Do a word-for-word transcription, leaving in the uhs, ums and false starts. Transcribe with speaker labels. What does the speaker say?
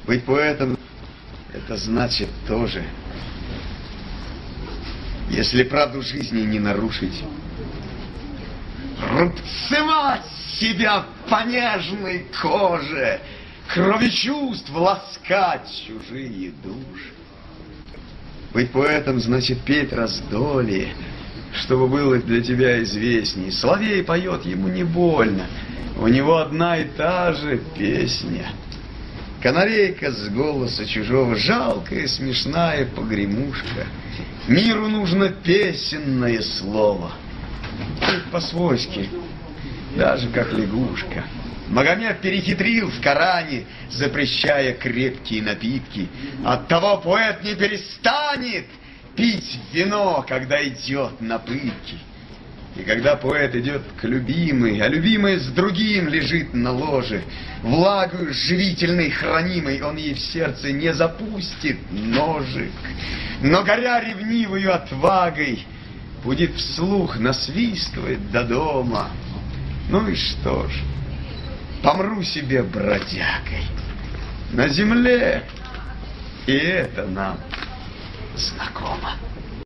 Speaker 1: Быть поэтом — это значит тоже, если правду жизни не нарушить, рубцевать себя по нежной коже, крови чувств ласкать чужие души. Быть поэтом значит петь раздолье, чтобы было для тебя известней. Соловей поет, ему не больно, у него одна и та же песня. Канарейка с голоса чужого, жалкая, смешная погремушка. Миру нужно песенное слово, по-свойски, даже как лягушка. Магомед перехитрил в Коране, запрещая крепкие напитки. Оттого поэт не перестанет пить вино, когда идет на пытки. И когда поэт идет к любимой, а любимая с другим лежит на ложе, влагою живительной хранимой он ей в сердце не запустит ножик, но, горя ревнивою отвагой, будет вслух насвистывать до дома. Ну и что ж, помру себе бродягой на земле, и это нам знакомо.